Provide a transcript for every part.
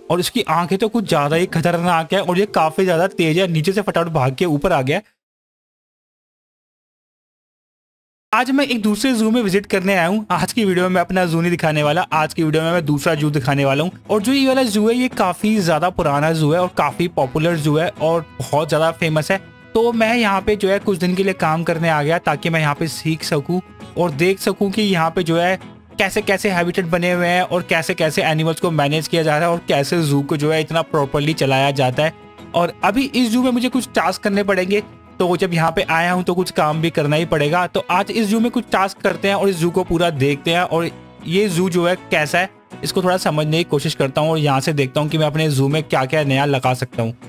और इसकी आंखें तो कुछ ज्यादा ही खतरनाक है और ये काफी ज्यादा तेज है, नीचे से फटाफट भाग के ऊपर आ गया। आज मैं एक दूसरे जू में विजिट करने आया हूँ। आज की वीडियो में मैं अपना जू नहीं दिखाने वाला, आज की वीडियो में मैं दूसरा जू दिखाने वाला हूँ। और जो ये वाला जू है ये काफी ज्यादा पुराना जू है और काफी पॉपुलर जू है और बहुत ज्यादा फेमस है। तो मैं यहाँ पे जो है कुछ दिन के लिए काम करने आ गया ताकि मैं यहाँ पे सीख सकूँ और देख सकूँ कि यहाँ पे जो है कैसे कैसे हैबिटेट बने हुए हैं और कैसे कैसे एनिमल्स को मैनेज किया जा रहा है और कैसे जू को जो है इतना प्रॉपरली चलाया जाता है। और अभी इस जू में मुझे कुछ टास्क करने पड़ेंगे, तो जब यहाँ पे आया हूँ तो कुछ काम भी करना ही पड़ेगा। तो आज इस जू में कुछ टास्क करते हैं और इस जू को पूरा देखते हैं और ये जू जो है कैसा है इसको थोड़ा समझने की कोशिश करता हूँ और यहाँ से देखता हूँ कि मैं अपने जू में क्या क्या नया लगा सकता हूँ।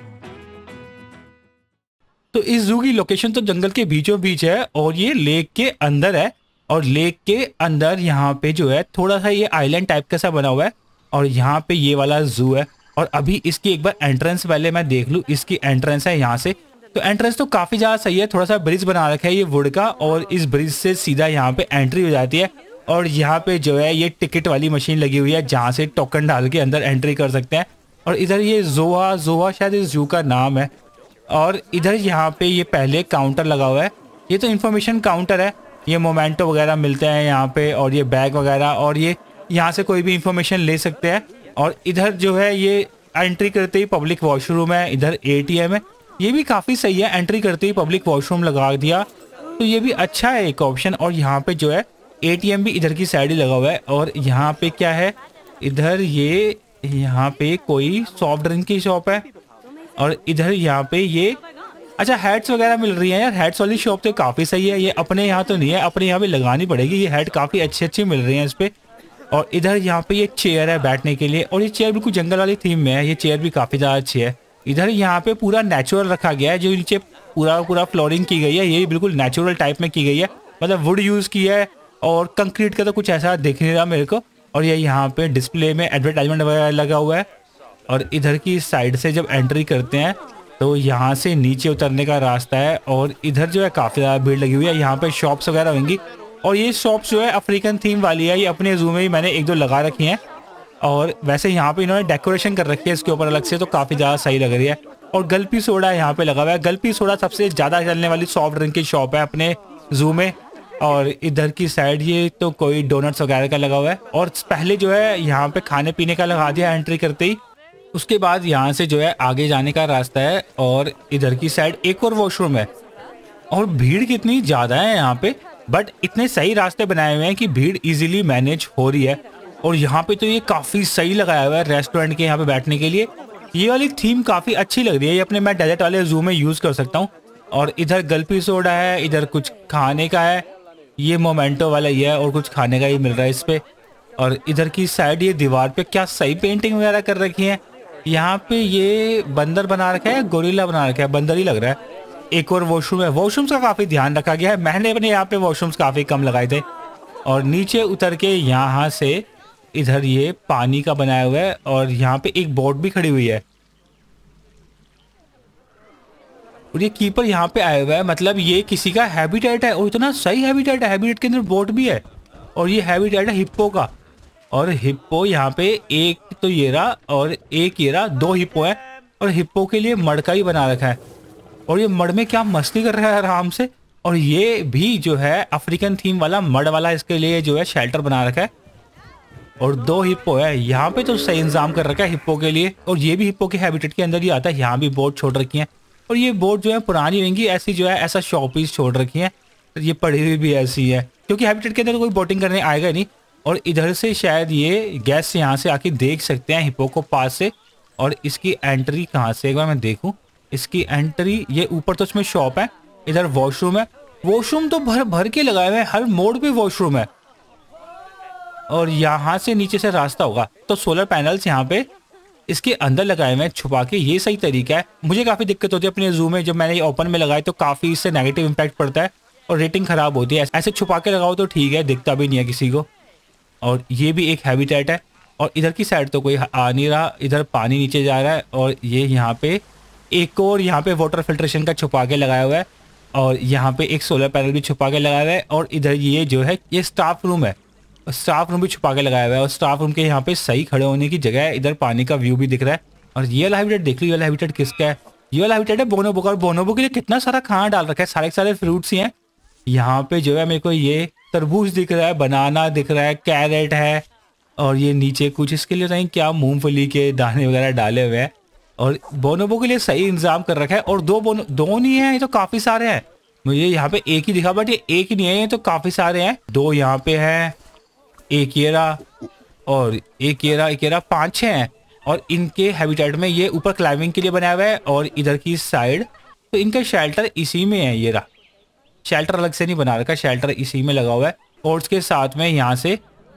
तो इस जू की लोकेशन तो जंगल के बीचों बीच है और ये लेक के अंदर है और लेक के अंदर यहाँ पे जो है थोड़ा सा ये आइलैंड टाइप का सा बना हुआ है और यहाँ पे ये वाला जू है। और अभी इसकी एक बार एंट्रेंस पहले मैं देख लूँ, इसकी एंट्रेंस है यहाँ से। तो एंट्रेंस तो काफी ज्यादा सही है, थोड़ा सा ब्रिज बना रखा है ये वुड का और इस ब्रिज से सीधा यहाँ पे एंट्री हो जाती है। और यहाँ पे जो है ये टिकट वाली मशीन लगी हुई है जहाँ से टोकन डाल के अंदर एंट्री कर सकते हैं। और इधर ये जोहा शायद इस जू का नाम है। और इधर यहाँ पे ये पहले काउंटर लगा हुआ है, ये तो इन्फॉर्मेशन काउंटर है, ये मोमेंटो वगैरह मिलते हैं यहाँ पे और ये बैग वगैरह और ये यहाँ से कोई भी इंफॉर्मेशन ले सकते हैं। और इधर जो है ये एंट्री करते ही पब्लिक वॉशरूम है, इधर ATM है, ये भी काफ़ी सही है, एंट्री करते ही पब्लिक वॉशरूम लगा दिया तो ये भी अच्छा है एक ऑप्शन। और यहाँ पे जो है ATM भी इधर की साइड ही लगा हुआ है। और यहाँ पे क्या है, इधर ये यहाँ पे कोई सॉफ्ट ड्रिंक की शॉप है और इधर यहाँ पे ये अच्छा हैट्स वगैरह मिल रही हैं यार, हैट्स वाली शॉप तो काफ़ी सही है। ये अपने यहाँ तो नहीं है, अपने यहाँ पे लगानी पड़ेगी, ये हैट काफ़ी अच्छी मिल रही हैं इस पे। और इधर यहाँ पे ये चेयर है बैठने के लिए और ये चेयर बिल्कुल जंगल वाली थीम में है, ये चेयर भी काफ़ी ज़्यादा अच्छी है। इधर यहाँ पे पूरा नेचुरल रखा गया है, जो नीचे पूरा फ्लोरिंग की गई है ये बिल्कुल नेचुरल टाइप में की गई है, मतलब वुड यूज़ की है और कंक्रीट का तो कुछ ऐसा दिख नहीं रहा मेरे को। और ये यहाँ पे डिस्प्ले में एडवर्टाइजमेंट वगैरह लगा हुआ है। और इधर की साइड से जब एंट्री करते हैं तो यहाँ से नीचे उतरने का रास्ता है और इधर जो है काफ़ी ज़्यादा भीड़ लगी हुई है, यहाँ पे शॉप्स वगैरह होंगी। और ये शॉप्स जो है अफ्रीकन थीम वाली है, ये अपने जू में ही मैंने एक दो लगा रखी हैं। और वैसे यहाँ पे इन्होंने डेकोरेशन कर रखी है इसके ऊपर अलग से, तो काफ़ी ज़्यादा सही लग रही है। और गल्पी सोडा यहाँ पे लगा हुआ है, गल्पी सोडा सबसे ज़्यादा चलने वाली सॉफ्ट ड्रिंक की शॉप है अपने जू में। और इधर की साइड ये तो कोई डोनट्स वगैरह का लगा हुआ है। और पहले जो है यहाँ पे खाने पीने का लगा दिया एंट्री करते ही, उसके बाद यहाँ से जो है आगे जाने का रास्ता है और इधर की साइड एक और वॉशरूम है। और भीड़ कितनी ज़्यादा है यहाँ पे, बट इतने सही रास्ते बनाए हुए हैं कि भीड़ इजीली मैनेज हो रही है। और यहाँ पे तो ये काफ़ी सही लगाया हुआ है रेस्टोरेंट के यहाँ पे बैठने के लिए, ये वाली थीम काफ़ी अच्छी लग रही है, ये अपने मैं डेजर्ट वाले जू में यूज़ कर सकता हूँ। और इधर गल्पी सोडा है, इधर कुछ खाने का है, ये मोमेंटो वाला ही है और कुछ खाने का ही मिल रहा है इस पर। और इधर की साइड ये दीवार पे क्या सही पेंटिंग वगैरह कर रखी है, यहाँ पे ये बंदर बना रखा है, गोरिल्ला बना रखा है, बंदर ही लग रहा है। एक और वॉशरूम है, वॉशरूम्स का काफ़ी ध्यान रखा गया है, मैंने अपने यहाँ पे वॉशरूम्स काफ़ी कम लगाए थे। और नीचे उतर के यहाँ से इधर ये पानी का बनाया हुआ है और यहाँ पे एक बोट भी खड़ी हुई है और ये कीपर यहाँ पे आया हुआ है, मतलब ये किसी का हैबिटेट है और इतना सही हैबिटेट है, हैबिटेट के अंदर बोट भी है। और ये हैबिटेट है हिप्पो का, और हिप्पो यहाँ पे एक तो ये रहा और एक ये रहा, दो हिप्पो है। और हिप्पो के लिए मड़का ही बना रखा है और ये मड़ में क्या मस्ती कर रहा है आराम से। और ये भी जो है अफ्रीकन थीम वाला मड़ वाला इसके लिए जो है शेल्टर बना रखा है। और दो हिप्पो है यहाँ पे, तो सही इंतजाम कर रखा है हिप्पो के लिए। और ये भी हिप्पो के हैबिटेट के अंदर ही आता है, यहाँ भी बोट छोड़ रखी है। और ये बोट जो है पुरानी रहेंगी, ऐसी जो है ऐसा शो पीस छोड़ रखी है, तो ये पड़ी हुई भी ऐसी है क्योंकि हैबिटेट के अंदर तो कोई बोटिंग करने आएगा नहीं। और इधर से शायद ये गैस यहाँ से आके देख सकते हैं हिप्पो को पास से। और इसकी एंट्री कहाँ से, एक बार मैं देखूँ इसकी एंट्री, ये ऊपर तो इसमें शॉप है, इधर वॉशरूम है, वॉशरूम तो भर भर के लगाए हुए हैं, हर मोड़ पे वॉशरूम है। और यहाँ से नीचे से रास्ता होगा, तो सोलर पैनल्स यहाँ पे इसके अंदर लगाए हुए हैं छुपा के, ये सही तरीका है। मुझे काफ़ी दिक्कत होती है अपने जू में, जब मैंने ये ओपन में लगाए तो काफ़ी इससे नेगेटिव इम्पैक्ट पड़ता है और रेटिंग ख़राब होती है। ऐसे छुपा के लगाओ तो ठीक है, दिखता भी नहीं है किसी को। और ये भी एक हैबिटेट है। और इधर की साइड तो कोई आ नहीं रहा, इधर पानी नीचे जा रहा है। और ये यहाँ पे एक और यहाँ पे वाटर फिल्ट्रेशन का छुपा के लगाया हुआ है और यहाँ पे एक सोलर पैनल भी छुपा के लगाया हुआ है। और इधर ये जो है ये स्टाफ रूम है, स्टाफ रूम भी छुपा के लगाया हुआ है और स्टाफ रूम के यहाँ पे सही खड़े होने की जगह है। इधर पानी का व्यू भी दिख रहा है। और ये वाला हैबिटेट देख लो, ये वाला हैबिटेट किसका है? ये वाला हैबिटेट है बोनोबो का। और बोनोबो के लिए कितना सारा खाना डाल रखा है, सारे के सारे फ्रूट्स ही हैं। यहाँ पे जो है मेरे को ये तरबूज दिख रहा है, बनाना दिख रहा है, कैरेट है, और ये नीचे कुछ इसके लिए नहीं क्या मूंगफली के दाने वगैरह डाले हुए हैं। और बोनोबो के लिए सही इंतजाम कर रखा है। और दो नहीं है, ये तो काफी सारे हैं। मुझे यहाँ पे एक ही दिखा, बट ये एक ही नहीं है, ये तो काफी सारे हैं। दो यहाँ पे है, एक ये रहा और एक ये रहा, 5-6 हैं। और इनके हैबिटेट में ये ऊपर क्लाइंबिंग के लिए बनाया हुआ है और इधर की साइड तो इनका शेल्टर इसी में है। ये रहा, शेल्टर अलग से नहीं बना रखा, शेल्टर इसी में लगा हुआ है। और उसके साथ में यहाँ से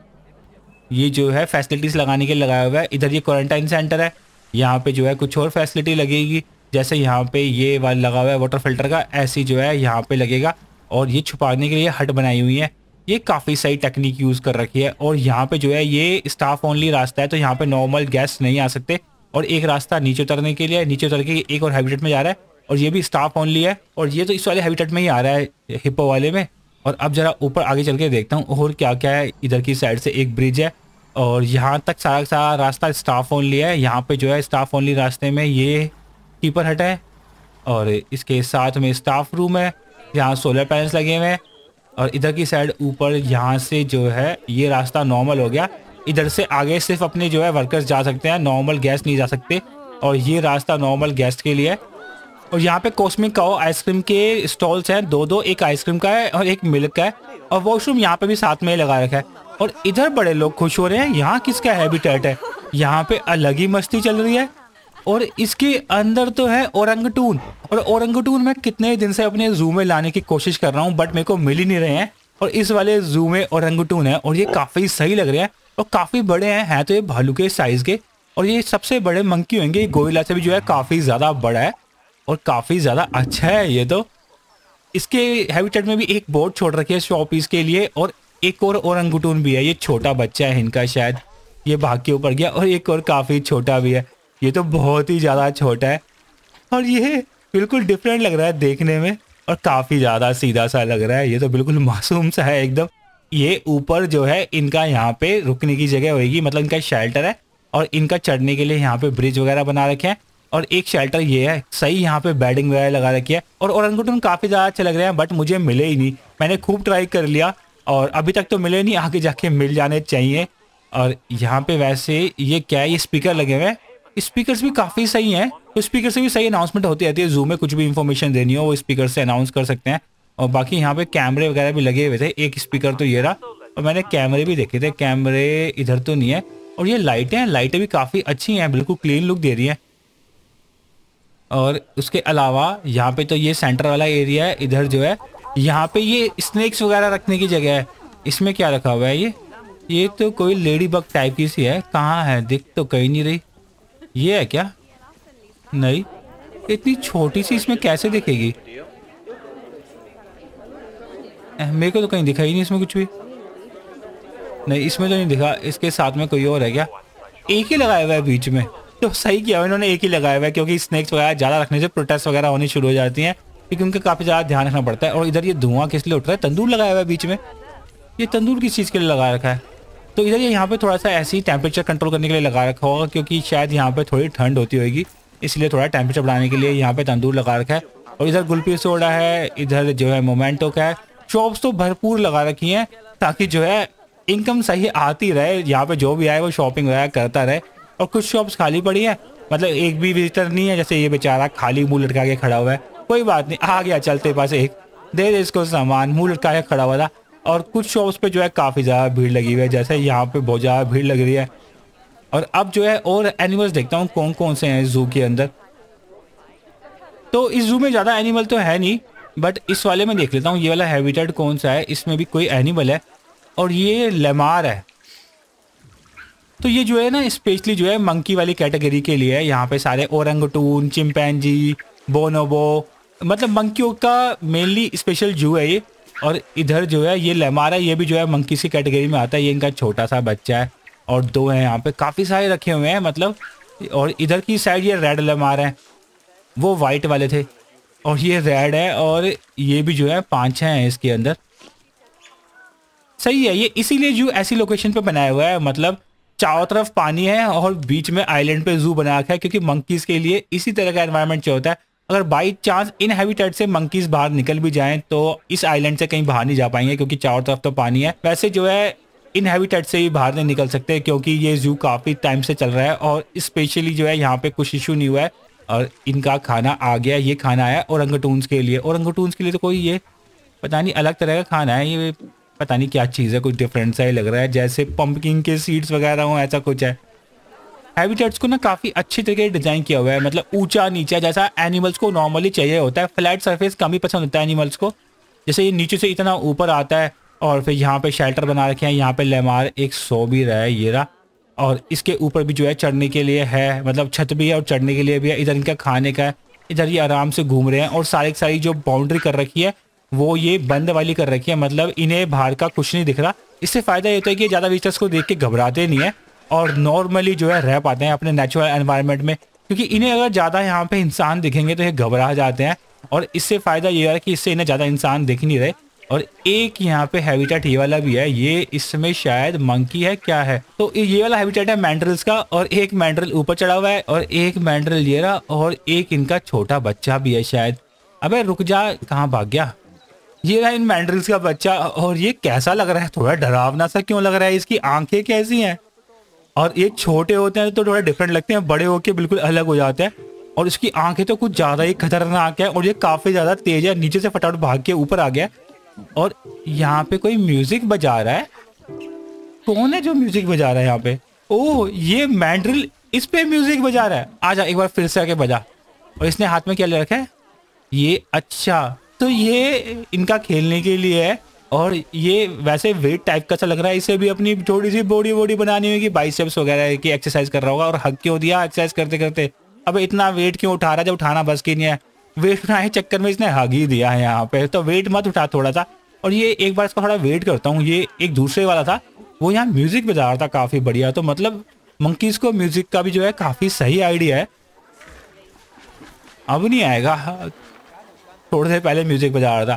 ये जो है फैसिलिटीज लगाने के लिए लगाया हुआ है। इधर ये क्वारंटाइन सेंटर है, यहाँ पे जो है कुछ और फैसिलिटी लगेगी। जैसे यहाँ पे ये वाला लगा हुआ है वाटर फिल्टर का, ऐसी जो है यहाँ पे लगेगा। और ये छुपाने के लिए हट बनाई हुई है। ये काफ़ी सही टेक्निक यूज़ कर रखी है। और यहाँ पे जो है ये स्टाफ ओनली रास्ता है, तो यहाँ पे नॉर्मल गेस्ट नहीं आ सकते। और एक रास्ता नीचे उतरने के लिए, नीचे उतर के एक और हैबिटेट में जा रहा है, और ये भी स्टाफ ओनली है। और ये तो इस वाले हैबिटेट में ही आ रहा है, हिप्पो वाले में। और अब जरा ऊपर आगे चल के देखता हूँ और क्या क्या है। इधर की साइड से एक ब्रिज है और यहाँ तक सारा सारा रास्ता स्टाफ ओनली है। यहाँ पे जो है स्टाफ ओनली रास्ते में ये कीपर हट है और इसके साथ में स्टाफ रूम है, यहाँ सोलर पैनल्स लगे हुए हैं। और इधर की साइड ऊपर यहाँ से जो है ये रास्ता नॉर्मल हो गया। इधर से आगे सिर्फ अपने जो है वर्कर्स जा सकते हैं, नॉर्मल गेस्ट नहीं जा सकते। और ये रास्ता नॉर्मल गेस्ट के लिए है। और यहाँ पे कॉस्मिक काओ आइसक्रीम के स्टॉल्स हैं, दो, एक आइसक्रीम का है और एक मिल्क का है। और वॉशरूम यहाँ पे भी साथ में लगा रखा है। और इधर बड़े लोग खुश हो रहे हैं। यहाँ किसका हैबिटेट है? यहाँ पे अलग ही मस्ती चल रही है। और इसके अंदर तो है ओरंगटून। और ओरंगटून मैं कितने दिन से अपने जू में लाने की कोशिश कर रहा हूँ, बट मेरे को मिल ही नहीं रहे हैं। और इस वाले जू में ओरंगटून है और ये काफ़ी सही लग रहे हैं और काफ़ी बड़े हैं तो ये भालू के साइज़ के। और ये सबसे बड़े मंकी होंगे, ये गोरिल्ला से भी जो है काफ़ी ज़्यादा बड़ा है और काफ़ी ज़्यादा अच्छा है ये तो। इसके हैबिटेट में भी एक बोर्ड छोड़ रखी है शो पीस के लिए। और एक और ओरंगुटून भी है, ये छोटा बच्चा है इनका, शायद ये भाग के ऊपर गया। और एक और काफ़ी छोटा भी है, ये तो बहुत ही ज़्यादा छोटा है। और ये बिल्कुल डिफरेंट लग रहा है देखने में और काफ़ी ज़्यादा सीधा सा लग रहा है। ये तो बिल्कुल मासूम सा है एकदम। ये ऊपर जो है इनका यहाँ पे रुकने की जगह होगी, मतलब इनका शेल्टर है। और इनका चढ़ने के लिए यहाँ पे ब्रिज वगैरह बना रखे हैं। और एक शेल्टर ये है सही, यहाँ पे बेडिंग वगैरह लगा रखी है। और ओरंगुटन काफ़ी ज़्यादा अच्छे लग रहे हैं, बट मुझे मिले ही नहीं। मैंने खूब ट्राई कर लिया और अभी तक तो मिले नहीं, आगे जाके मिल जाने चाहिए। और यहाँ पे वैसे ये क्या है, ये स्पीकर लगे हुए हैं। स्पीकर्स भी काफ़ी सही हैं, तो स्पीकर से भी सही अनाउंसमेंट होती रहती है। जू में कुछ भी इंफॉर्मेशन देनी हो वो स्पीकर से अनाउंस कर सकते हैं। और बाकी यहाँ पे कैमरे वगैरह भी लगे हुए थे। एक स्पीकर तो ये रहा, और मैंने कैमरे भी देखे थे। कैमरे इधर तो नहीं है। और ये लाइटें भी काफ़ी अच्छी हैं, बिल्कुल क्लीन लुक दे रही हैं। और उसके अलावा यहाँ पे तो ये सेंटर वाला एरिया है। इधर जो है यहाँ पे ये स्नैक्स वगैरह रखने की जगह है। इसमें क्या रखा हुआ है? ये तो कोई लेडी बग टाइप की सी है। कहाँ है? दिख तो कहीं नहीं रही। ये है क्या? नहीं, इतनी छोटी सी इसमें कैसे दिखेगी? मेरे को तो कहीं दिखा ही नहीं इसमें कुछ भी। नहीं, इसमें तो नहीं दिखा। इसके साथ में कोई और है क्या? एक ही लगाया हुआ है बीच में, तो सही किया इन्होंने, एक ही लगाया हुआ है। क्योंकि स्नैक्स वगैरह ज़्यादा रखने से प्रोटेस्ट वगैरह होनी शुरू हो जाती हैं, क्योंकि उनका काफ़ी ज़्यादा ध्यान रखना पड़ता है। और इधर ये धुआं किस लिए उठ रहा है? तंदूर लगाया हुआ है बीच में। ये तंदूर किस चीज़ के लिए लगा रखा है? तो इधर ये यहाँ पे थोड़ा सा ऐसे ही टेम्परेचर कंट्रोल करने के लिए लगा रखा होगा, क्योंकि शायद यहाँ पे थोड़ी ठंड होती होगी, इसलिए थोड़ा टेम्परेचर बढ़ाने के लिए यहाँ पे तंदूर लगा रखा है। और इधर गुल्फी सोडा है, इधर जो है मोमेंटो का है। शॉप्स तो भरपूर लगा रखी हैं ताकि जो है इनकम सही आती रहे, यहाँ पे जो भी आए वो शॉपिंग वगैरह करता रहे। और कुछ शॉप्स खाली पड़ी है, मतलब एक भी विजिटर नहीं है। जैसे ये बेचारा खाली मुंह लटका के खड़ा हुआ है। कोई बात नहीं, आ गया चलते पास एक, दे दे इसको सामान, मुंह लटका के खड़ा हुआ था। और कुछ शॉप्स पे जो है काफ़ी ज़्यादा भीड़ लगी हुई है, जैसे यहाँ पे बहुत ज़्यादा भीड़ लग रही है। और अब जो है और एनिमल्स देखता हूँ कौन कौन से हैं जू के अंदर। तो इस जू में ज़्यादा एनिमल तो है नहीं, बट इस वाले में देख लेता हूँ ये वाला हैबिटेट कौन सा है। इसमें भी कोई एनिमल है और ये लेमार है। तो ये जो है ना स्पेशली जो है मंकी वाली कैटेगरी के लिए है। यहाँ पे सारे ओरंगटून, चिंपैंजी, बोनोबो, मतलब मंकियों का मेनली स्पेशल जू है ये। और इधर जो है ये लेमार है, ये भी जो है मंकी की कैटेगरी में आता है। ये इनका छोटा सा बच्चा है। और दो हैं यहाँ पे, काफ़ी सारे रखे हुए हैं मतलब। और इधर की साइड ये रेड लेमार है, वो वाइट वाले थे, और ये रेड है। और ये भी जो है 5-6 हैं इसके अंदर। सही है, ये इसीलिए जू ऐसी लोकेशन पे बनाया हुआ है, मतलब चारों तरफ पानी है और बीच में आइलैंड पे जू बना रखा है, क्योंकि मंकीज के लिए इसी तरह का एनवायरनमेंट चाहिए होता है। अगर बाई चांस इन हैबिटेट से मंकीज बाहर निकल भी जाएं तो इस आइलैंड से कहीं बाहर नहीं जा पाएंगे, क्योंकि चारों तरफ तो पानी है। वैसे जो है इन हैबिटेट से ही बाहर नहीं निकल सकते, क्योंकि ये जू काफी टाइम से चल रहा है और स्पेशली जो है यहाँ पे कुछ इशू नहीं हुआ है। और इनका खाना आ गया, ये खाना है ओरंगटून्स के लिए। ओरंगटून्स के लिए तो कोई ये पता नहीं अलग तरह का खाना है, ये पता नहीं क्या चीज़ है, कुछ डिफरेंट सा ही लग रहा है, जैसे पंपकिन के सीड्स वगैरह हो, ऐसा कुछ है। हैबिटेट्स को ना काफ़ी अच्छी तरीके से डिज़ाइन किया हुआ है, मतलब ऊंचा नीचा जैसा एनिमल्स को नॉर्मली चाहिए होता है। फ्लैट सरफेस कम ही पसंद होता है एनिमल्स को, जैसे ये नीचे से इतना ऊपर आता है। और फिर यहाँ पे शेल्टर बना रखे हैं, यहाँ पे लेमार एक सो भी रहा है ये रहा, और इसके ऊपर भी जो है चढ़ने के लिए है, मतलब छत भी है और चढ़ने के लिए भी है। इधर इनका खाने का है, इधर ये आराम से घूम रहे हैं। और सारी जो बाउंड्री कर रखी है वो ये बंद वाली कर रखी है, मतलब इन्हें बाहर का कुछ नहीं दिख रहा। इससे फ़ायदा ये होता है कि ज़्यादा विजिटर्स को देख के घबराते नहीं है और नॉर्मली जो है रह पाते हैं अपने नेचुरल एनवायरनमेंट में, क्योंकि इन्हें अगर ज़्यादा यहाँ पे इंसान दिखेंगे तो ये घबरा जाते हैं। और इससे फ़ायदा ये है कि इससे इन्हें ज़्यादा इंसान दिख नहीं रहे। और एक यहाँ पे हैबिटेट ये वाला भी है, ये इसमें शायद मंकी है क्या है, तो ये वाला हैबिटेट है मैंड्रिल्स का। और एक मैंड्रिल ऊपर चढ़ा हुआ है और एक मैंड्रिल ये रहा, और एक इनका छोटा बच्चा भी है शायद। अबे रुक जा, कहाँ भाग गया? ये रहा इन मैंड्रिल्स का बच्चा। और ये कैसा लग रहा है? थोड़ा डरावना सा क्यों लग रहा है? इसकी आंखें कैसी हैं? और ये छोटे होते हैं तो थोड़ा डिफरेंट लगते हैं, बड़े होके बिल्कुल अलग हो जाते हैं। और इसकी आंखें तो कुछ ज्यादा ही खतरनाक है और ये काफी ज्यादा तेज है। नीचे से फटाफट भाग के ऊपर आ गया। और यहाँ पे कोई म्यूजिक बजा रहा है, कौन है जो म्यूजिक बजा रहा है यहाँ पे? ओह, ये मैंड्रिल इस पे म्यूजिक बजा रहा है। आजा एक बार फिर से आके बजा। और इसने हाथ में क्या ले रखा है? ये अच्छा, तो ये इनका खेलने के लिए है। और ये वैसे वेट टाइप का सा लग रहा है, इसे भी अपनी थोड़ी सी बॉडी बनानी होगी, बाइसेप्स वगैरह की एक्सरसाइज कर रहा होगा। और हक क्यों दिया एक्सरसाइज करते करते? अब इतना वेट क्यों उठा रहा है जब उठाना बस की नहीं है? वेट उठाने के चक्कर में इसने हग ही दिया है यहाँ पे, तो वेट मत उठा थोड़ा सा। और ये एक बार इसका थोड़ा वेट करता हूँ, ये एक दूसरे वाला था वो यहाँ म्यूजिक बजा रहा था काफी बढ़िया। तो मतलब मंकीज को म्यूजिक का भी जो है काफी सही आइडिया है। अब नहीं आएगा, थोड़ी देर पहले म्यूजिक बजा रहा था।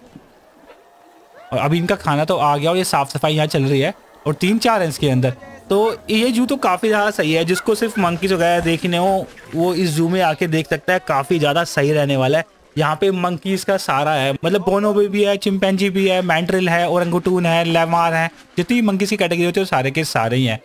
और अभी इनका खाना तो आ गया और ये साफ सफाई यहाँ चल रही है और 3-4 हैं इसके अंदर। तो ये जू तो काफ़ी ज़्यादा सही है, जिसको सिर्फ मंकीज वगैरह देखने हो वो इस जू में आके देख सकता है, काफ़ी ज़्यादा सही रहने वाला है। यहाँ पे मंकीज का सारा है, मतलब बोनोबो भी है, चिंपैंजी भी है, मैंड्रिल है, ओरंगुटून है, लेमार है, जितनी मंकीज की कैटेगरी होती है वो सारे के सारे ही हैं।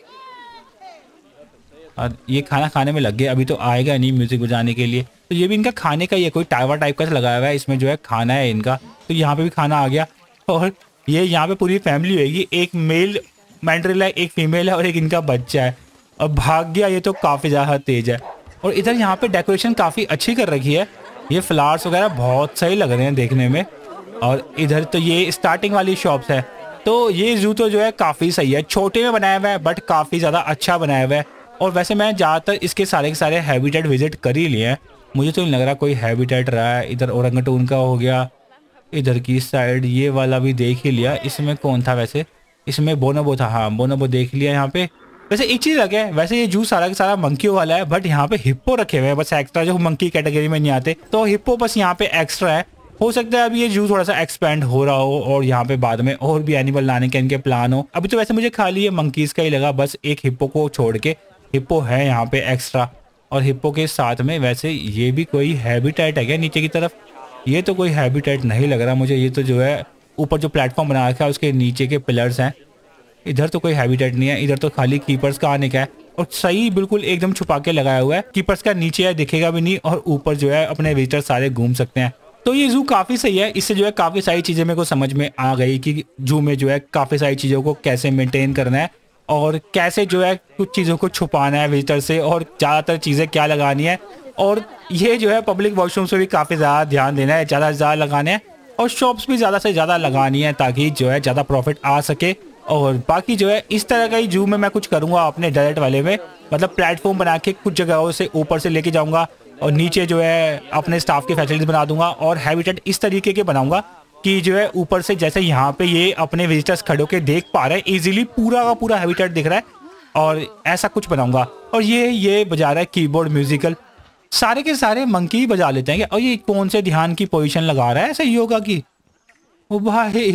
और ये खाना खाने में लग गए, अभी तो आएगा नहीं म्यूजिक बजाने के लिए। तो ये भी इनका खाने का ही है, कोई टावर टाइप का लगाया हुआ है, इसमें जो है खाना है इनका। तो यहाँ पे भी खाना आ गया और ये यहाँ पे पूरी फैमिली होगी, एक मेल मैंड्रिल है, एक फीमेल है और एक इनका बच्चा है। और भाग गया, ये तो काफ़ी ज़्यादा तेज है। और इधर यहाँ पे डेकोरेशन काफ़ी अच्छी कर रखी है, ये फ्लावर्स वगैरह बहुत सही लग रहे हैं देखने में। और इधर तो ये स्टार्टिंग वाली शॉप्स है। तो ये जू तो जो है काफ़ी सही है, छोटे में बनाया हुआ है बट काफ़ी ज़्यादा अच्छा बनाया हुआ है। और वैसे मैं ज़्यादातर इसके सारे के सारे हैबिटेट विजिट कर ही लिए हैं, मुझे तो नहीं लग रहा कोई हैबिटेट रहा है। इधर ओरंगटून का हो गया, इधर की साइड ये वाला भी देख ही लिया। इसमें कौन था वैसे? इसमें बोनोबो था, हाँ बोनोबो देख लिया यहाँ पे। वैसे एक चीज़ लगे, वैसे ये जू सारा का सारा मंकी वाला है बट यहाँ पे हिप्पो रखे हुए हैं बस एक्स्ट्रा, जो मंकी कैटेगरी में नहीं आते, तो हिप्पो बस यहाँ पे एक्स्ट्रा है। हो सकता है अभी ये जू थोड़ा सा एक्सपेंड हो रहा हो और यहाँ पे बाद में और भी एनिमल लाने के इनके प्लान हो। अभी तो वैसे मुझे खाली ये मंकीज का ही लगा, बस एक हिप्पो को छोड़ के। हिप्पो है यहाँ पे एक्स्ट्रा, और हिप्पो के साथ में वैसे ये भी कोई हैबिटेट है क्या नीचे की तरफ? ये तो कोई हैबिटेट नहीं लग रहा मुझे, ये तो जो है ऊपर जो प्लेटफॉर्म बना रखा है उसके नीचे के पिलर्स हैं। इधर तो कोई हैबिटेट नहीं है, इधर तो खाली कीपर्स का आने का है। और सही बिल्कुल एकदम छुपा के लगाया हुआ है, कीपर्स का नीचे है दिखेगा भी नहीं, और ऊपर जो है अपने विजिटर सारे घूम सकते हैं। तो ये जू काफ़ी सही है, इससे जो है काफ़ी सारी चीज़ें मेरे को समझ में आ गई कि जू में जो है काफ़ी सारी चीज़ों को कैसे मेंटेन करना है और कैसे जो है कुछ चीज़ों को छुपाना है विजिटर से, और ज़्यादातर चीज़ें क्या लगानी है। और ये जो है पब्लिक वॉशरूम्स पे भी काफ़ी ज़्यादा ध्यान देना है, ज़्यादा से ज़्यादा लगाने हैं, और शॉप्स भी ज़्यादा से ज़्यादा लगानी है ताकि जो है ज़्यादा प्रॉफिट आ सके। और बाकी जो है इस तरह का ही जू में मैं कुछ करूँगा अपने डायरेक्ट वाले में, मतलब प्लेटफॉर्म बना के कुछ जगहों से ऊपर से लेके जाऊँगा और नीचे जो है अपने स्टाफ की फैसिलिटीज बना दूंगा। और हैबिटेट इस तरीके के बनाऊंगा कि जो है ऊपर से जैसे यहाँ पे ये अपने विजिटर्स खड़े होकर देख पा रहे हैं, इजीली पूरा का पूरा हैबिटेट दिख रहा है, और ऐसा कुछ बनाऊंगा। और ये बजा रहा है कीबोर्ड म्यूजिकल, सारे के सारे मंकी बजा लेते हैं। और ये कौन से ध्यान की पोजीशन लगा रहा है ऐसे योगा की? ओ भाई,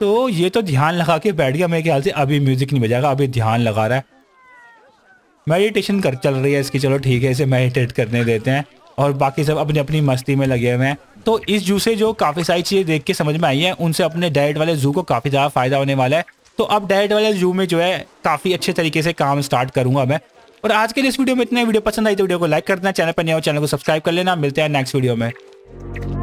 तो ये तो ध्यान लगा के बैठ गया मेरे ख्याल से। अभी म्यूजिक नहीं बजाएगा, अभी ध्यान लगा रहा है, मेडिटेशन कर चल रही है इसकी। चलो ठीक है, इसे मेडिटेट करने देते हैं। और बाकी सब अपनी अपनी मस्ती में लगे हुए हैं। तो इस जू से जो काफ़ी सारी चीज़ें देख के समझ में आई हैं, उनसे अपने डायरेक्ट वाले जू को काफ़ी ज़्यादा फायदा होने वाला है। तो अब डायरेक्ट वाले जू में जो है काफ़ी अच्छे तरीके से काम स्टार्ट करूँगा मैं। और आज के लिए इस वीडियो में इतना। वीडियो पसंद आई तो वीडियो को लाइक कर देना, चैनल पर नए हो चैनल को सब्सक्राइब कर लेना। मिलते हैं नेक्स्ट वीडियो में।